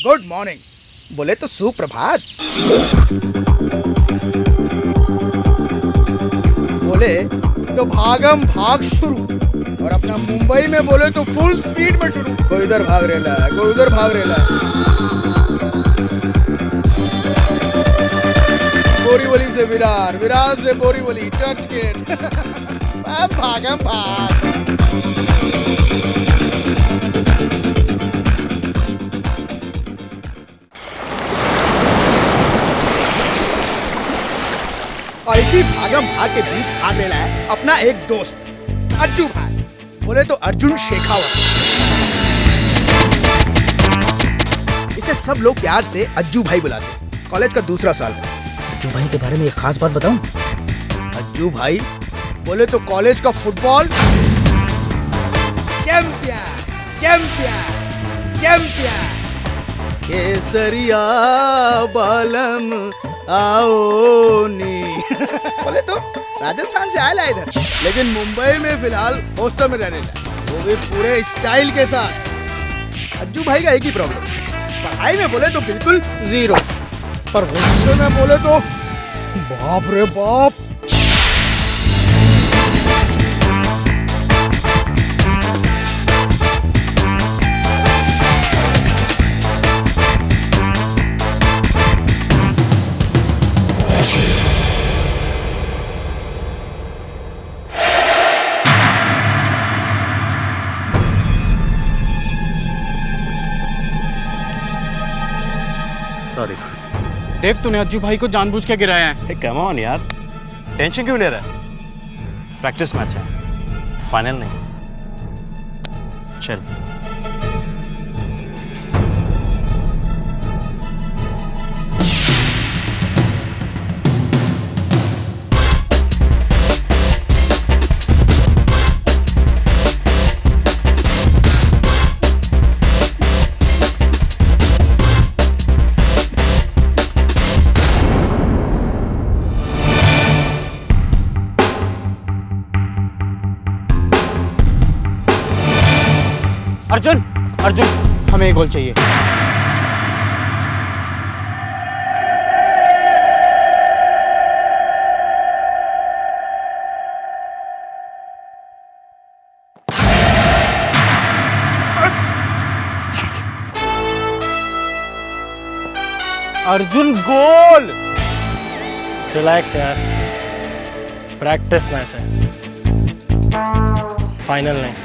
Good morning बोले तो सुप्रभात, बोले तो भागम भाग शुरू, और अपना मुंबई में बोले तो फुल स्पीड में शुरू। कोई इधर भाग रेला है, कोई उधर भाग रेला है। बोरीवली से विरार, विरार से बोरीवली, चर्च गेट। भागम भाग। और इसी भागम भाग के बीच भाग रेला है अपना एक दोस्त अज्जू भाई, बोले तो अर्जुन शेखावत। इसे सब लोग प्यार से अज्जू भाई बुलाते हैं। कॉलेज का दूसरा साल है। अज्जू भाई के बारे में एक खास बात बताऊं? अज्जू भाई बोले तो कॉलेज का फुटबॉल चैंपियन चैंपियन चैंपियन। केसरिया बालम आओ नी। बोले तो राजस्थान से आया इधर, लेकिन मुंबई में फिलहाल हॉस्टल में रहने लगा, वो भी पूरे स्टाइल के साथ। अज्जू भाई का एक ही प्रॉब्लम, पढ़ाई में बोले तो बिल्कुल जीरो, पर गुस्से में बोले तो बाप रे बाप। सॉरी देव, तूने अज्जू भाई को जानबूझ के गिराया है। कम ऑन यार, टेंशन क्यों ले रहा है? प्रैक्टिस मैच है, फाइनल नहीं। चल अर्जुन, अर्जुन, हमें एक गोल चाहिए। अर्जुन, गोल। रिलैक्स यार, प्रैक्टिस मैच है, फाइनल नहीं।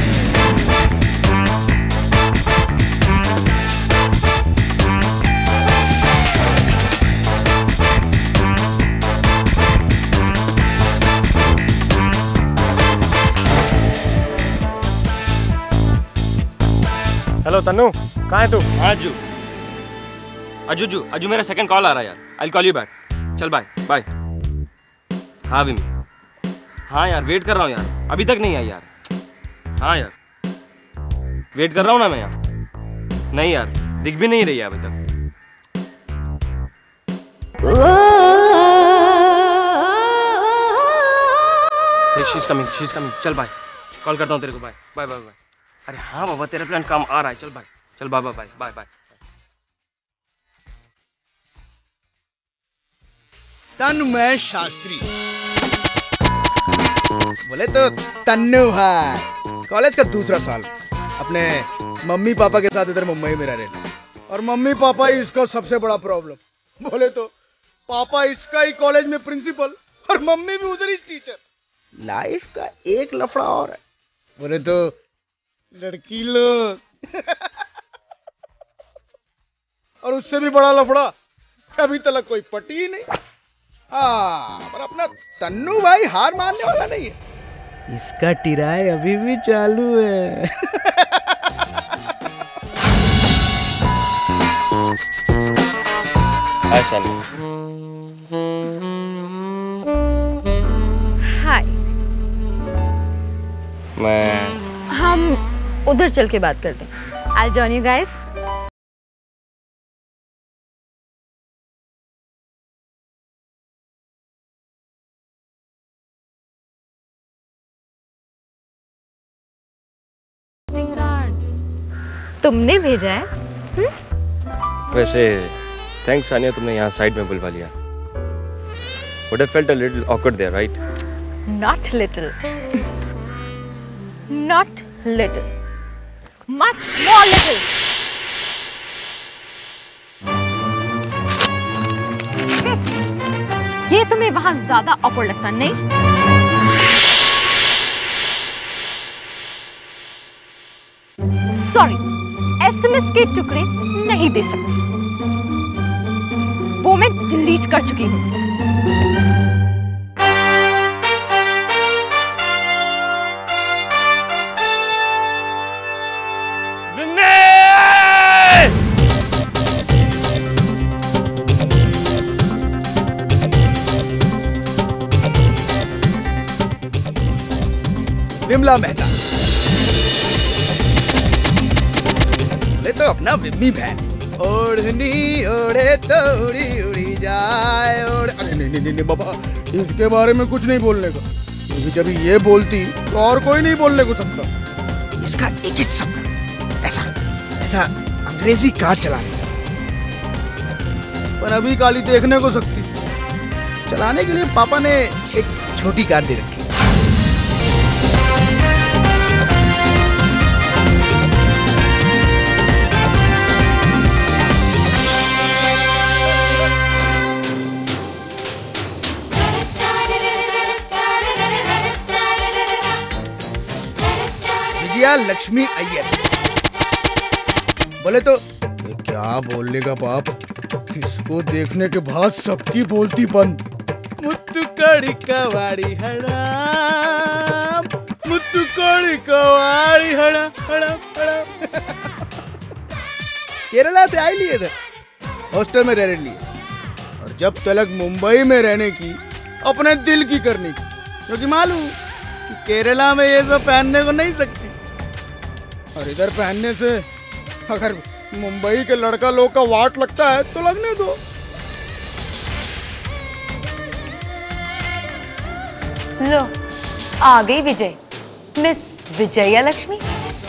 हेलो तन्नू, कहाँ है तू? अज्जू, अज्जू, अज्जू मेरा सेकंड कॉल आ रहा है यार। I will call you back. चल बाय बाय। हाँ विमी, हाँ यार वेट कर रहा हूँ यार, अभी तक नहीं आई यार। हाँ यार वेट कर रहा हूँ ना मैं यार। नहीं यार, दिख भी नहीं रही है अभी तक। She is coming. चल बाय, कॉल करता हूँ तेरे को। Bye bye bye bye. अरे हाँ बाबा, तेरा प्लान काम आ रहा है। चल बाय, चल bye bye bye bye bye. Tanmay Shastri, बोले तो तन्नू भाई। कॉलेज का दूसरा साल, अपने मम्मी पापा के साथ इधर मुंबई में रह रहे, और मम्मी पापा ही इसका सबसे बड़ा प्रॉब्लम। बोले तो पापा इसका ही कॉलेज में प्रिंसिपल, और मम्मी भी उधर ही टीचर। लाइफ का एक लफड़ा और है, बोले तो लड़की लोग। और उससे भी बड़ा लफड़ा, अभी तक कोई पटी ही नहीं। हाँ, पर अपना तन्नू भाई हार मानने वाला नहीं है, इसका टिराई अभी भी चालू है। ऐसा नहीं। हाय। हम उधर चल के बात करते हैं। I'll join you guys. तुमने भेजा है? वैसे थैंक्स सानिया, तुमने यहाँ साइड में बुलवा लिया। Would have felt a little awkward there, right? Not little. Not little. Much more little. Yes. ये तुम्हें वहां ज्यादा awkward लगता नहीं? Sorry, SMS के टुकड़े नहीं दे सकती। वो मैं डिलीट कर चुकी हूँ। विमला मेहता, ले तो अपना विम्मी बहन। ओढ़नी ओढ़े तो उड़ी उड़ी जाए ओढ़। अरे नहीं बाबा, इसके बारे में कुछ नहीं बोलने का, क्योंकि जब ये बोलती तो और कोई नहीं बोलने को सकता। इसका एक ही शब्द ऐसा अंग्रेजी कार चलाने, पर अभी काली देखने को सकती। चलाने के लिए पापा ने एक छोटी कार दे रखी। लक्ष्मी अय्यर। बोले तो क्या बोलने का बाप, इसको देखने के बाद सबकी बोलती बंद। मुत्तु कड़ी कवाड़ी हड़ा, मुत्तु कड़ी कवाड़ी हड़ा हड़ा हड़ा। केरला से आई लिए थे, हॉस्टल में रह लिए, और जब तलक मुंबई में रहने की अपने दिल की करने की, क्योंकि मालूम कि केरला में ये सब पहनने को नहीं सकती, और इधर पहनने से अगर मुंबई के लड़का लोग का वाट लगता है तो लगने दो। लो आ गई Vijay, miss Vijaya Lakshmi.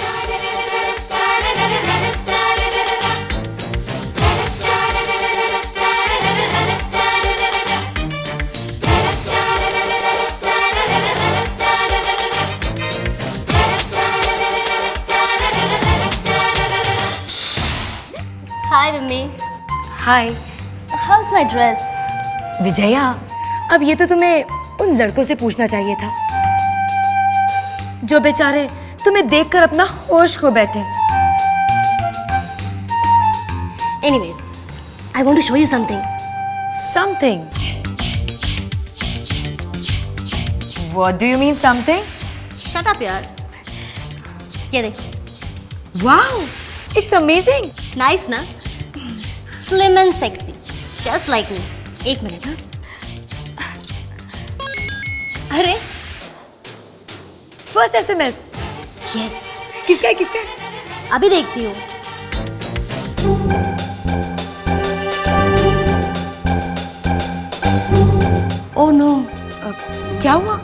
Hi, Mimi. Hi. How's my dress? Vijaya, अब ये तो तुम्हें उन लड़कों से पूछना चाहिए था जो बेचारे तुम्हें देखकर अपना होश खो बैठे। Anyways, I want to show you something. Something? What do you mean something? Shut up, यार। ये देख। Wow, it's amazing. Nice ना? Slim and sexy, just like me. एक मिनट हाँ। अरे First SMS. Yes. किसका है किसका है? अभी देखती हूँ। Oh no. क्या हुआ?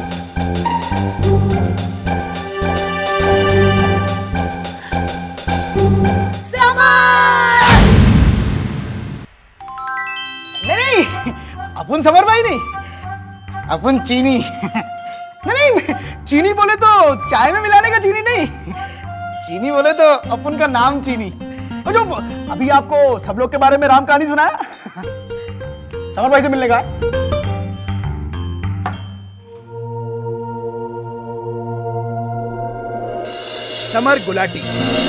अपन समर भाई नहीं, अपन चीनी। नहीं, चीनी बोले तो चाय में मिलाने का चीनी नहीं, चीनी बोले तो अपन का नाम चीनी। और जो अभी आपको सब लोग के बारे में राम कहानी सुनाया, समर भाई से मिलने का। समर गुलाटी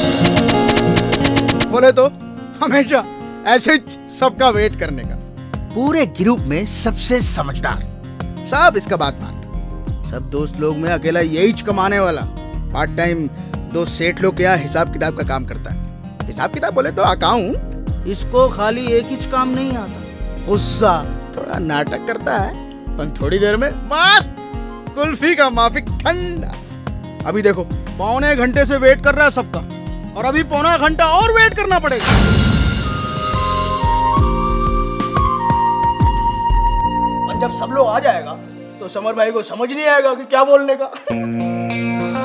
बोले तो हमेशा ऐसे सबका वेट करने का, पूरे ग्रुप में सबसे समझदार, सब इसका बात मानते। सब दोस्त लोग में अकेला यही कमाने वाला, पार्ट टाइम दो सेठ लोग के यहाँ हिसाब किताब का काम करता है। हिसाब किताब बोले तो अकाउंट, इसको खाली एक ही काम नहीं आता, गुस्सा, थोड़ा नाटक करता है, पर थोड़ी देर में मस्त कुल्फी का माफिक ठंडा। अभी देखो पौने घंटे से वेट कर रहा है सबका, और अभी पौना घंटा और वेट करना पड़ेगा। जब सब लोग आ जाएगा तो समर भाई को समझ नहीं आएगा कि क्या बोलने का।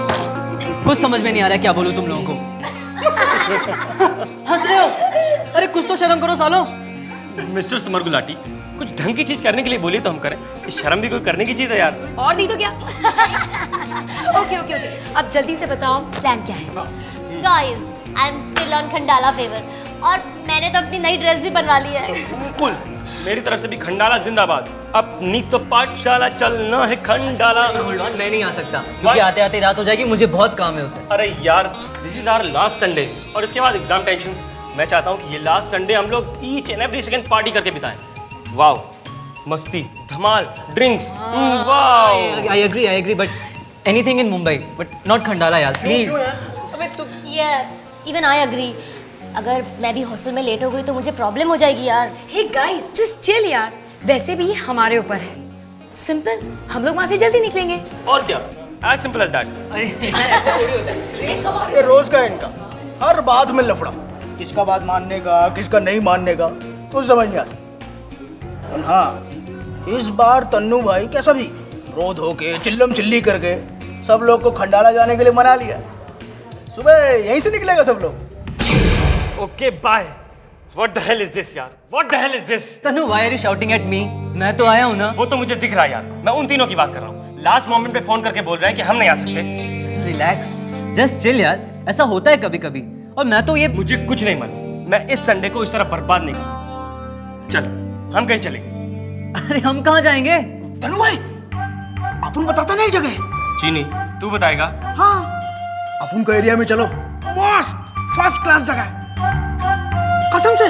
कुछ समझ में नहीं आ रहा है क्या बोलूं तुम लोगों को। हंस रहे हो? अरे कुछ तो शर्म करो सालो। मिस्टर समर गुलाटी, कुछ ढंग की चीज करने के लिए बोलिए तो हम करें। शर्म भी कोई करने की चीज है यार। और नहीं तो क्या। ओके ओके ओके, अब जल्दी से बताओ प्लान क्या है। Guys, I'm still on Khandala favour और मैंने तो अपनी नई ड्रेस भी बनवा ली है। कुल मेरी तरफ से भी खंडाला जिंदाबाद। अपनी तो पाठशाला चलना है खंडाला। होल्ड ऑन, मैं नहीं आ सकता क्योंकि आते आते रात हो जाएगी, मुझे बहुत काम है उससे। अरे यार, this is our last Sunday और इसके बाद एग्जाम टेंशंस। मैं चाहता हूँ कि ये लास्ट संडे हम लोग each and every second party करके बिताएं। वाओ, मस्ती, धमाल, drinks. Wow. I agree but anything in Mumbai but not Khandala यार, प्लीज। अबे तू इवन आई एग्री। अगर मैं भी हॉस्टल में लेट हो गई तो मुझे प्रॉब्लम हो जाएगी यार। हे गाइस, जस्ट चिल यार। वैसे भी हमारे ऊपर है। सिंपल, हम लोग वहाँ से जल्दी निकलेंगे। और क्या, एज सिंपल एज दैट। ये रोज का है इनका, हर बात में लफड़ा। किसका बात मानने का, किसका नहीं मानने का, कुछ समझ नहीं आता। और हाँ, इस बार तन्नू भाई कैसा भी रो धो के चिल्लम चिल्ली करके सब लोग को खंडाला जाने के लिए मना लिया। सुबह यहीं से निकलेगा सब लोग। Okay bye. What the hell is this यार, what the hell is this. Tanu, why are you shouting at me? मैं तो आया हूँ ना। वो तो मुझे दिख रहा है यार, मैं उन तीनों की बात कर रहा हूँ। लास्ट मोमेंट पे फोन करके बोल रहे हैं कि हम नहीं आ सकते। रिलैक्स, जस्ट चिल यार, ऐसा होता है कभी कभी। और मैं तो ये मुझे कुछ नहीं मालूम, मैं इस संडे को इस तरह बर्बाद नहीं कर सकता। चल हम कहीं चलेंगे। अरे हम कहाँ जाएंगे? तन्नू भाई, अपन बताता नहीं जगह। चीनी, तू बताएगा? हाँ, अपन को एरिया में चलो, मस्त फर्स्ट क्लास जगह है, कसम से।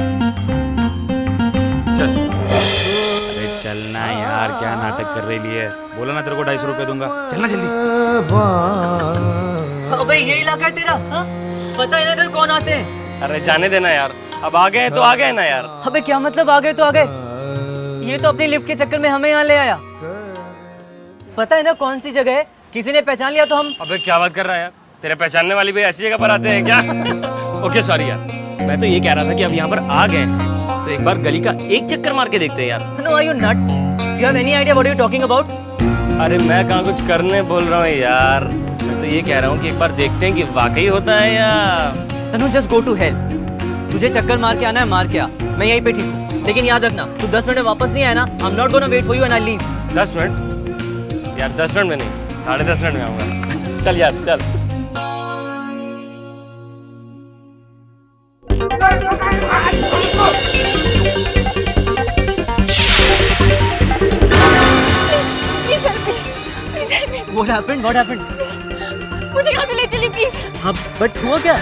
चल। अरे चलना यार, क्या नाटक कर रही है? बोला ना तेरे को 250 रुपए दूंगा, चलना जल्दी। अबे ये इलाका है तेरा? हाँ? पता है ना इधर कौन आते हैं? अरे जाने देना यार, अब आ गए तो आ गए ना यार। अबे क्या मतलब आ गए तो आ गए? ये तो अपनी लिफ्ट के चक्कर में हमें यहाँ ले आया। पता है ना कौन सी जगह है? किसी ने पहचान लिया तो हम। अबे क्या बात कर रहा है यार, तेरे पहचानने वाली भी ऐसी जगह पर आते हैं क्या? ओके सॉरी यार, मैं तो ये कह रहा था कि अब यहाँ पर आ गए हैं तो एक बार गली का एक चक्कर मार के देखते हैं यार। No, are you nuts? You have any idea what you're talking about? अरे मैं कहाँ कुछ करने बोल रहा हूँ यार, मैं तो ये कह रहा हूँ कि एक बार देखते हैं कि वाकई होता है या। तनु, just go to hell. तुझे चक्कर मार के आना है, मार के आ, मैं यहीं पे ठीक हूँ। लेकिन याद रखना, तू 10 मिनट में वापस नहीं आया ना, I'm not gonna wait for you and I'll leave. 10 minute? यार 10 मिनट में नहीं, 10.5 मिनट में आऊँगा। चल यार चल। What happened? What happened? मुझे यहाँ से ले चलिए प्लीज। हाँ, बट हुआ क्या?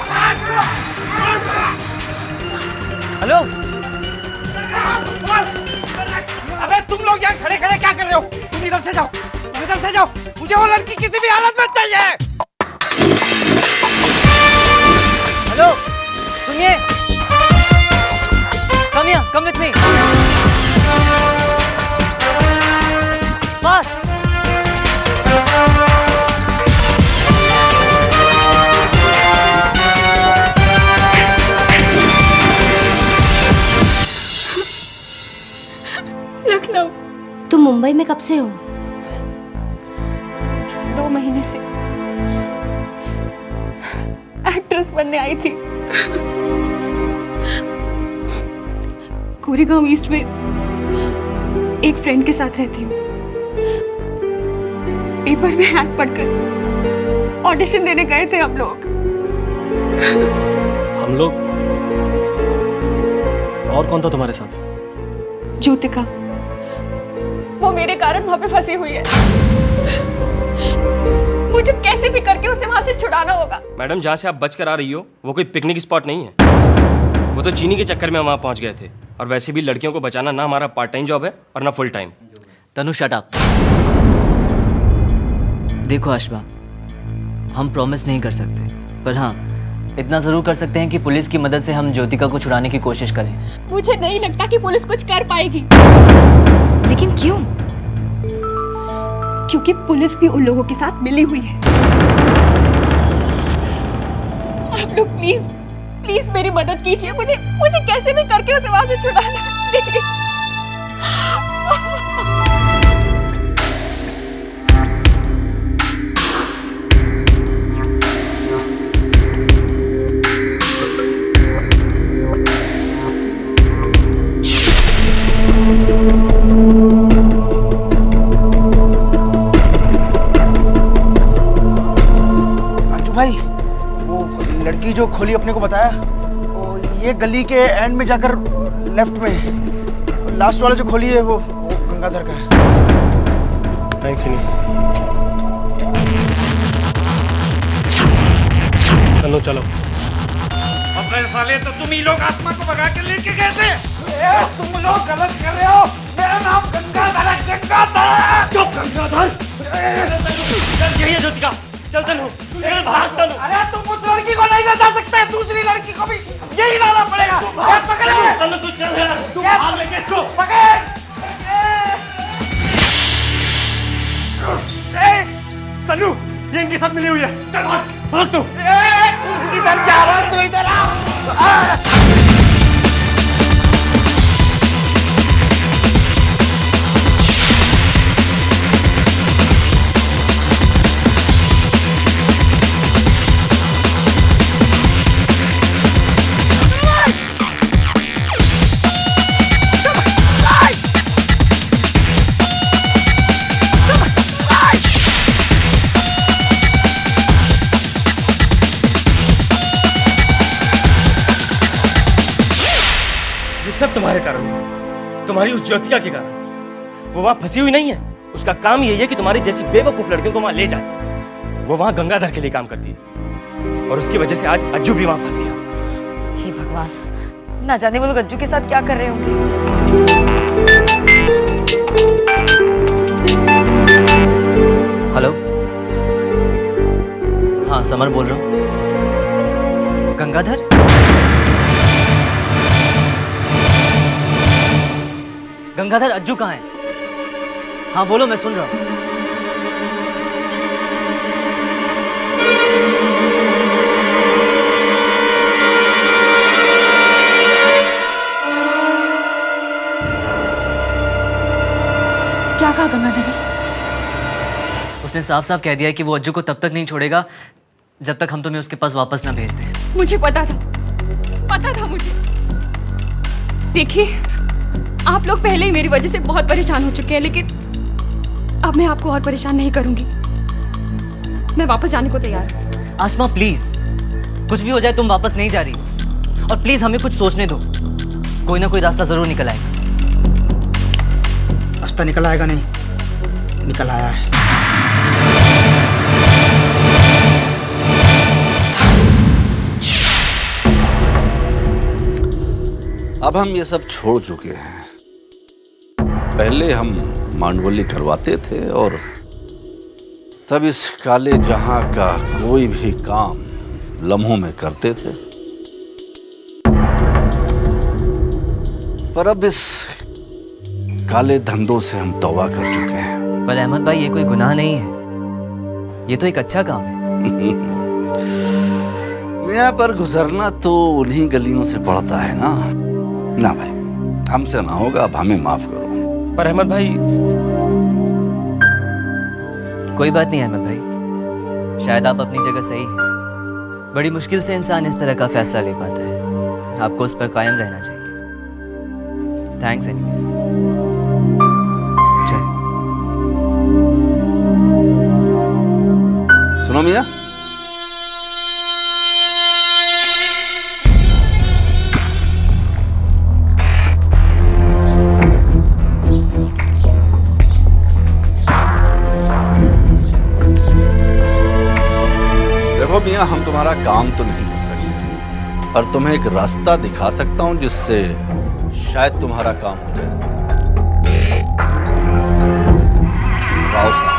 हेलो? अबे तुम लोग यहाँ खड़े खड़े क्या कर रहे हो? तुम इधर से जाओ, तुम इधर से जाओ। मुझे वो लड़की किसी भी हालत में चाहिए। हेलो, सुनिए। Come here, come with me. Fast. Lucknow. तुम मुंबई में कब से हो? 2 महीने से। एक्ट्रेस बनने आई थी। कोरेगांव ईस्ट में एक फ्रेंड के साथ रहती हूँ। पेपर में ऐड पढ़कर ऑडिशन देने गए थे हम लोग। हम लोग? और कौन था तुम्हारे साथ? ज्योतिका, वो मेरे कारण वहां पे फंसी हुई है। मुझे कैसे भी करके उसे वहां से छुड़ाना होगा। मैडम, जहाँ से आप बच कर आ रही हो वो कोई पिकनिक स्पॉट नहीं है। वो तो चीनी के चक्कर में वहां पहुंच गए थे। और वैसे भी लड़कियों को बचाना ना हमारा पार्ट टाइम जॉब है और ना full time. Tanu, shut up. देखो आशमा, हम प्रॉमिस नहीं कर सकते, पर हाँ इतना जरूर कर सकते हैं कि पुलिस की मदद से हम ज्योतिका को छुड़ाने की कोशिश करें। मुझे नहीं लगता कि पुलिस कुछ कर पाएगी। लेकिन क्यों? क्योंकि पुलिस भी उन लोगों के साथ मिली हुई है। आप लोग प्लीज प्लीज मेरी मदद कीजिए। मुझे कैसे भी करके उसे वहां से छुड़ाना है, प्लीज। भाई, वो लड़की जो खोली अपने को बताया, वो ये गली के एंड में जाकर लेफ्ट में, लास्ट वाला जो खोली है वो गंगाधर का है। थैंक्स सिनी। चलो चलो। अबे साले, तो तुम ही लोग आसमा को भगा के लेके गए थे। तुम लोग गलत कर रहे हो। मेरा नाम गंगाधर है, गंगाधर। चुप गंगाधर। यही है ज्योतिका। चल तनु, चल भाग तनु। अरे तुम उस लड़की को नहीं ले जा सकते, दूसरी लड़की को भी यही लाना पड़ेगा। पकड़े तनु, तू चल यार, तू भाग लेके इसको पकड़। तनु, ये इनके साथ मिली हुई है। चल भाग, भाग तू। किधर जा रहा है तू? इधर आ। सब तुम्हारे कारण हुआ, तुम्हारी उस ज्योतिका के कारण। वो वहां फंसी हुई नहीं है, उसका काम यही है कि तुम्हारी जैसी बेवकूफ लड़कियों को वहां ले जाए। वो वहां गंगाधर के लिए काम करती है और उसकी वजह से आज अज्जू भी वहां फंस गया। हे भगवान, ना जाने वो लोग अज्जू के साथ क्या कर रहे होंगे। हेलो, हाँ समर बोल रहा हूँ। गंगाधर? गंगाधर, अज्जू कहाँ है? हाँ बोलो, मैं सुन रहा हूँ। क्या कहा गंगाधर ने? उसने साफ साफ कह दिया है कि वो अज्जू को तब तक नहीं छोड़ेगा जब तक हम तुम्हें उसके पास वापस ना भेज दें। मुझे पता था मुझे। देखिए, आप लोग पहले ही मेरी वजह से बहुत परेशान हो चुके हैं, लेकिन अब मैं आपको और परेशान नहीं करूंगी। मैं वापस जाने को तैयार हूं। आसमा प्लीज, कुछ भी हो जाए तुम वापस नहीं जा रही। और प्लीज हमें कुछ सोचने दो, कोई ना कोई रास्ता जरूर निकल आएगा। रास्ता निकल आएगा नहीं, निकल आया है। अब हम ये सब छोड़ चुके हैं। पहले हम मांडवली करवाते थे और तब इस काले जहां का कोई भी काम लम्हों में करते थे, पर अब इस काले धंधों से हम तौबा कर चुके हैं। पर अहमद भाई, ये कोई गुनाह नहीं है, ये तो एक अच्छा काम है। यहाँ पर गुजरना तो उन्हीं गलियों से पड़ता है ना भाई, हमसे ना होगा, अब हमें माफ करो। पर अहमद भाई, कोई बात नहीं अहमद भाई, शायद आप अपनी जगह सही हैं। बड़ी मुश्किल से इंसान इस तरह का फैसला ले पाता है, आपको उस पर कायम रहना चाहिए। Thanks anyways. सुनो मियां, मियां, हम तुम्हारा काम तो नहीं कर सकते, पर तुम्हें एक रास्ता दिखा सकता हूं जिससे शायद तुम्हारा काम हो जाए। राव साहब,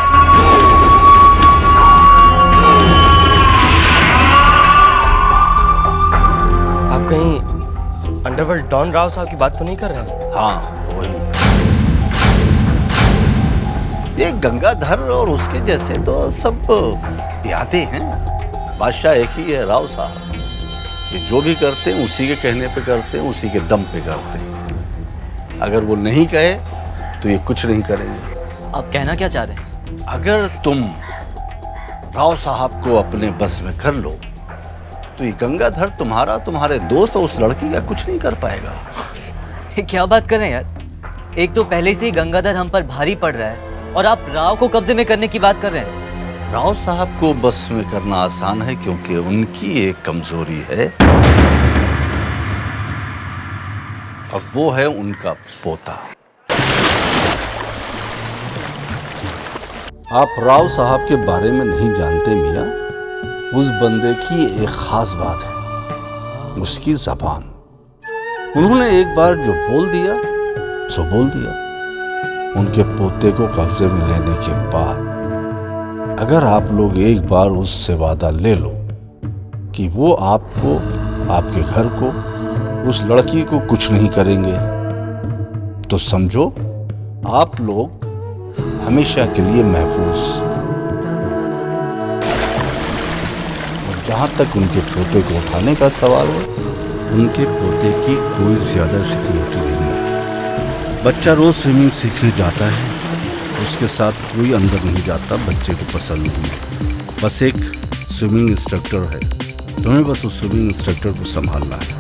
आप कहीं अंडरवर्ल्ड डॉन राव साहब की बात तो नहीं कर रहे हैं? हाँ वही। ये गंगाधर और उसके जैसे तो सब प्यादे हैं, बादशाह एक ही है राव साहब। ये जो भी करते हैं उसी के कहने पे करते हैं, उसी के दम पे करते हैं। अगर वो नहीं कहे तो ये कुछ नहीं करेंगे। आप कहना क्या चाह रहे हैं? अगर तुम राव साहब को अपने बस में कर लो तो ये गंगाधर तुम्हारे दोस्त और उस लड़की का कुछ नहीं कर पाएगा। क्या बात कर रहे हैं यार? एक तो पहले से ही गंगाधर हम पर भारी पड़ रहा है और आप राव को कब्जे में करने की बात कर रहे हैं। राव साहब को बस में करना आसान है क्योंकि उनकी एक कमजोरी है और वो है उनका पोता। आप राव साहब के बारे में नहीं जानते मियाँ। उस बंदे की एक खास बात है, उसकी ज़बान। उन्होंने एक बार जो बोल दिया सो बोल दिया। उनके पोते को कब्जे में लेने के बाद अगर आप लोग एक बार उससे वादा ले लो कि वो आपको, आपके घर को, उस लड़की को कुछ नहीं करेंगे, तो समझो आप लोग हमेशा के लिए महफूज। और जहां तक उनके पोते को उठाने का सवाल है, उनके पोते की कोई ज्यादा सिक्योरिटी नहीं है। बच्चा रोज स्विमिंग सीखने जाता है, उसके साथ कोई अंदर नहीं जाता, बच्चे को पसंद नहीं है। बस एक स्विमिंग इंस्ट्रक्टर है, तुम्हें बस उस स्विमिंग इंस्ट्रक्टर को संभालना है।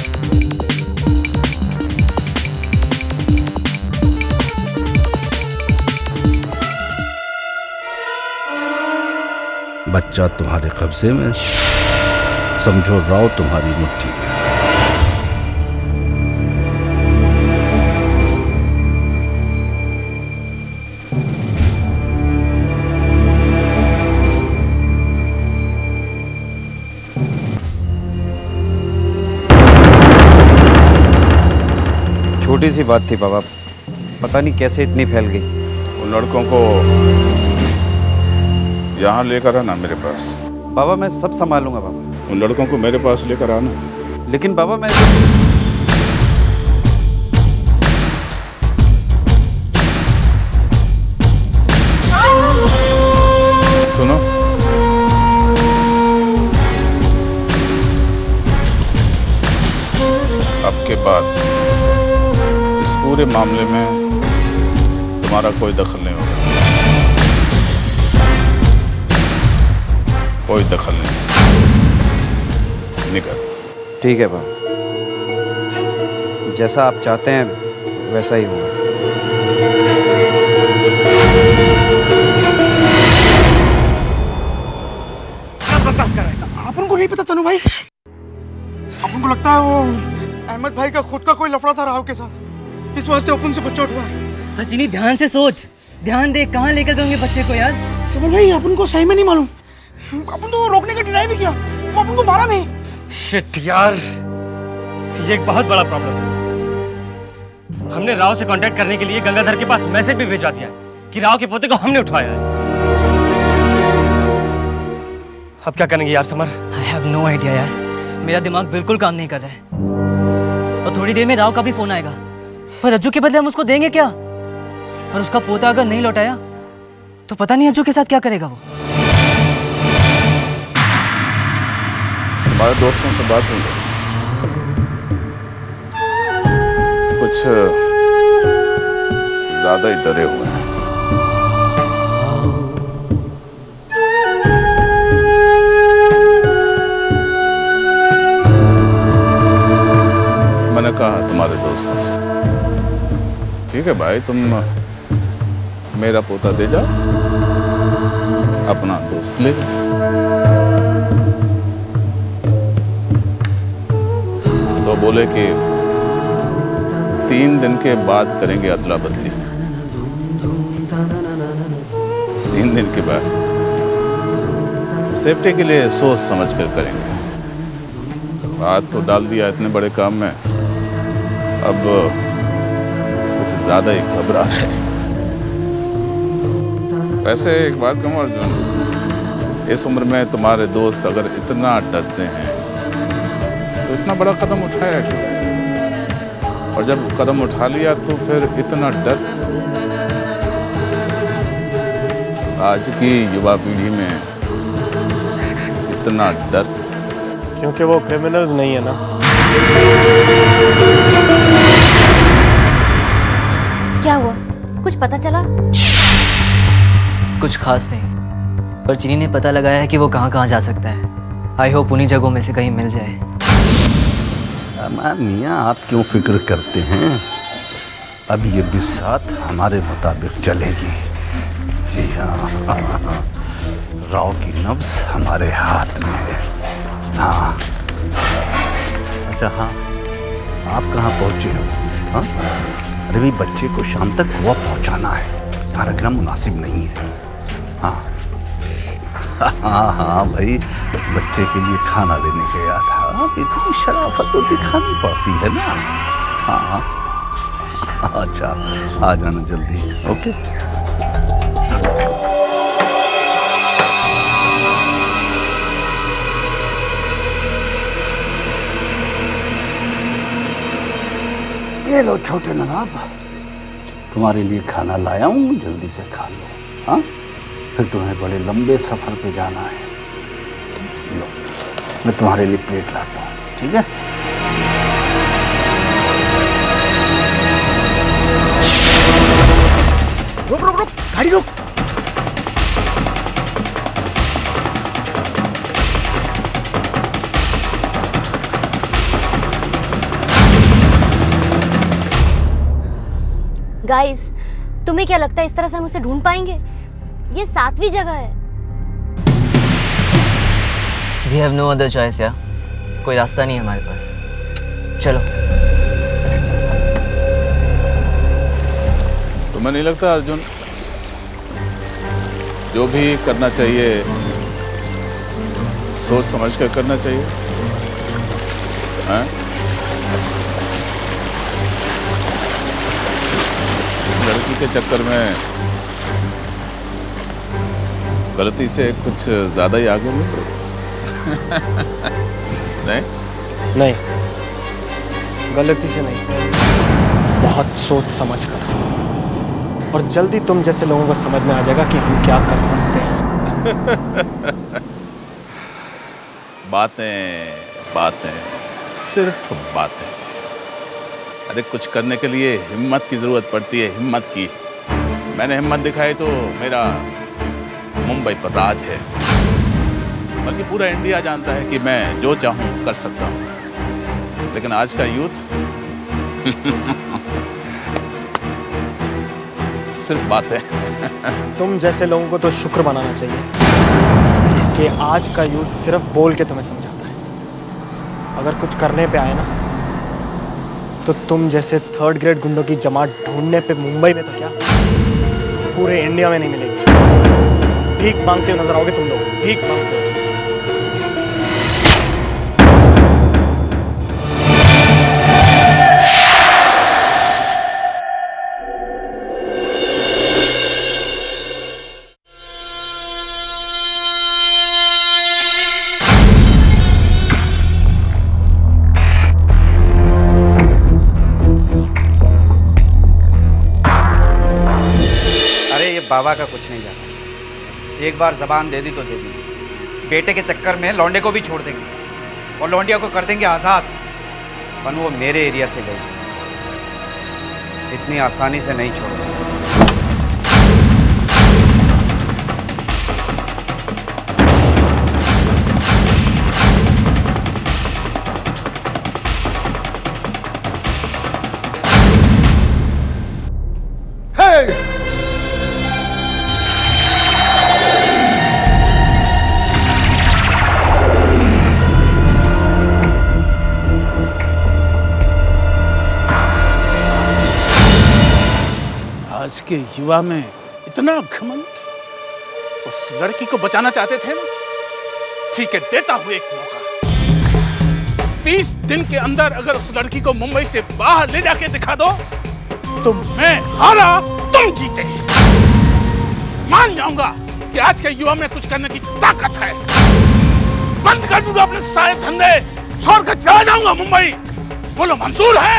बच्चा तुम्हारे कब्जे में, समझो राव तुम्हारी मुट्ठी में। छोटी सी बात थी बाबा, पता नहीं कैसे इतनी फैल गई। उन लड़कों को यहाँ लेकर आना मेरे पास। बाबा मैं सब संभालूंगा बाबा। उन लड़कों को मेरे पास लेकर आना। लेकिन बाबा मैं सुनो, अब के बाद इस पूरे मामले में तुम्हारा कोई दखल नहीं होगा। कोई दखल नहीं। निकल। ठीक है बाबा, जैसा आप चाहते हैं वैसा ही होगा। बकवास कर रहा है। अपन को नहीं पता तनु भाई, अपन को लगता है वो अहमद भाई का खुद का कोई लफड़ा था राव के साथ, इस वास्ते अपन से बच्चा उठवा है। रजनी ध्यान से सोच, ध्यान दे, कहाँ लेकर गए बच्चे को यार। समझ भाई अपन को सही में नहीं मालूम, अपन तो रोकने का ट्राई भी किया, वो अपन को मारा नहीं। शिट यार, ये एक बहुत बड़ा प्रॉब्लम है। हमने राव से कांटेक्ट करने के लिए गंगाधर के पास मैसेज भी भिजवा दिया कि राव के पोते को हमने उठवाया है। अब क्या करेंगे यार Samar? I have no idea यार, मेरा दिमाग बिल्कुल काम नहीं कर रहा है। और थोड़ी देर में राव का भी फोन आएगा, पर अज्जू के बदले हम उसको देंगे क्या? और उसका पोता अगर नहीं लौटाया तो पता नहीं अज्जू के साथ क्या करेगा वो। हमारे दोस्तों से बात हुई, कुछ ज्यादा ही डरे हुए हैं। मैंने कहा तुम्हारे दोस्तों से, ठीक है भाई तुम मेरा पोता दे जाओ, अपना दोस्त ले जाओ। तो बोले कि 3 दिन के बाद करेंगे अदला बदली। 3 दिन के बाद सेफ्टी के लिए सोच समझ कर करेंगे। बात तो डाल दिया इतने बड़े काम में, अब कुछ ज्यादा ही घबरा रहे हैं। वैसे एक बात कहूँ अर्जुन, इस उम्र में तुम्हारे दोस्त अगर इतना डरते हैं तो इतना बड़ा कदम उठाया क्यों? और जब कदम उठा लिया तो फिर इतना डर? आज की युवा पीढ़ी में इतना डर? क्योंकि वो क्रिमिनल्स नहीं है ना। क्या हुआ, कुछ पता चला? कुछ खास नहीं, पर चीनी ने पता लगाया है कि वो कहाँ कहाँ जा सकता है। आई होप उन्हीं जगहों में से कहीं मिल जाए। मियाँ आप क्यों फिक्र करते हैं, अब ये बिसात हमारे मुताबिक चलेगी। जी हाँ, राव की नब्ज हमारे हाथ में है। हाँ अच्छा हाँ, आप कहाँ पहुँचे हो? हाँ अरे भाई बच्चे को शाम तक गोवा पहुँचाना है, यहाँ रखना मुनासिब नहीं है। हाँ हाँ हाँ भाई, बच्चे के लिए खाना लेने गया था। अब इतनी शराफत तो दिखानी पड़ती है ना। हाँ अच्छा आ जाना जल्दी। ओके ये लो छोटे नवाब, तुम्हारे लिए खाना लाया हूँ, जल्दी से खा लो। हाँ फिर तुम्हें बड़े लंबे सफर पे जाना है। लो मैं तुम्हारे लिए प्लेट लाता हूँ, ठीक है? रुक रुक रुक, गाड़ी रुक। गाइस, तुम्हें क्या लगता है इस तरह से हम उसे ढूंढ पाएंगे? ये 7वीं जगह है। We have no other choice यार, कोई रास्ता नहीं है हमारे पास। चलो। तुम्हें नहीं लगता अर्जुन, जो भी करना चाहिए सोच समझ कर करना चाहिए? हाँ? इस लड़की के चक्कर में गलती से कुछ ज्यादा ही आगे नहीं? नहीं नहीं, गलती से नहीं, बहुत सोच समझ कर। और जल्दी तुम जैसे लोगों को समझ में आ जाएगा कि हम क्या कर सकते हैं। बातें बातें, सिर्फ बातें। अरे कुछ करने के लिए हिम्मत की जरूरत पड़ती है, हिम्मत की। मैंने हिम्मत दिखाई तो मेरा मुंबई पर राज है, बल्कि पूरा इंडिया जानता है कि मैं जो चाहूं कर सकता हूं। लेकिन आज का यूथ सिर्फ बातें। तुम जैसे लोगों को तो शुक्र मनाना चाहिए कि आज का यूथ सिर्फ बोल के तुम्हें समझाता है। अगर कुछ करने पे आए ना, तो तुम जैसे 3rd ग्रेड गुंडों की जमात ढूंढने पे मुंबई में तो क्या, पूरे इंडिया में नहीं मिलेगी। भीख मांगते हुए नजर आओगे तुम लोग, भीख मांगते हुए। बाबा का कुछ नहीं जाता। एक बार जबान दे दी तो दे दी। बेटे के चक्कर में लौंडे को भी छोड़ देंगे और लौंडिया को कर देंगे आजाद। पर वो मेरे एरिया से गई, इतनी आसानी से नहीं छोड़ेंगे। आज के युवा में इतना घमंड। उस लड़की को बचाना चाहते थे ना? ठीक है, देता हूं एक मौका। 30 दिन के अंदर अगर उस लड़की को मुंबई से बाहर ले जाके दिखा दो तो मैं हारा, तुम जीते। मान जाऊंगा कि आज के युवा में कुछ करने की ताकत है। बंद कर दूंगा अपने सारे धंधे, छोड़कर चला जाऊंगा मुंबई। बोलो मंजूर है?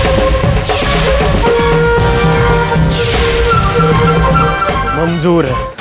मंजूर है।